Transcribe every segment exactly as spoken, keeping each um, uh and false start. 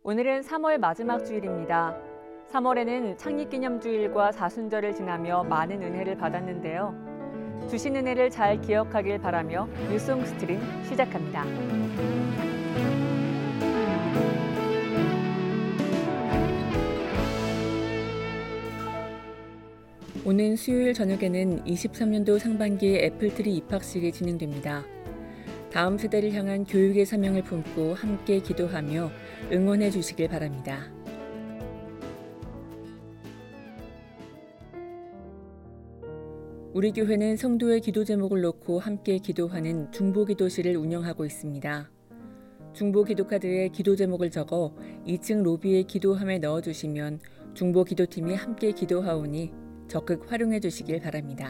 오늘은 삼월 마지막 주일입니다. 삼월에는 창립기념주일과 사순절을 지나며 많은 은혜를 받았는데요. 주신 은혜를 잘 기억하길 바라며 뉴송 스트림 시작합니다. 오는 수요일 저녁에는 이십삼 년도 상반기 애플트리 입학식이 진행됩니다. 다음 세대를 향한 교육의 사명을 품고 함께 기도하며 응원해 주시길 바랍니다. 우리 교회는 성도의 기도 제목을 놓고 함께 기도하는 중보기도실을 운영하고 있습니다. 중보기도카드에 기도 제목을 적어 이 층 로비의 기도함에 넣어주시면 중보기도팀이 함께 기도하오니 적극 활용해 주시길 바랍니다.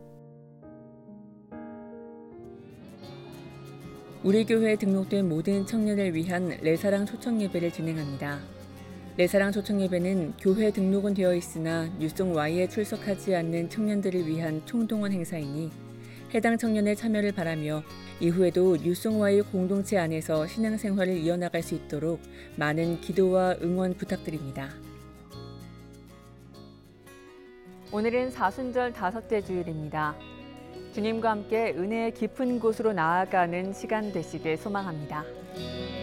우리 교회에 등록된 모든 청년을 위한 레사랑 초청 예배를 진행합니다. 레사랑 초청 예배는 교회 등록은 되어 있으나 뉴송 Y에 출석하지 않는 청년들을 위한 총동원 행사이니 해당 청년의 참여를 바라며 이후에도 뉴송 Y 공동체 안에서 신앙생활을 이어나갈 수 있도록 많은 기도와 응원 부탁드립니다. 오늘은 사순절 다섯째 주일입니다. 주님과 함께 은혜의 깊은 곳으로 나아가는 시간 되시길 소망합니다.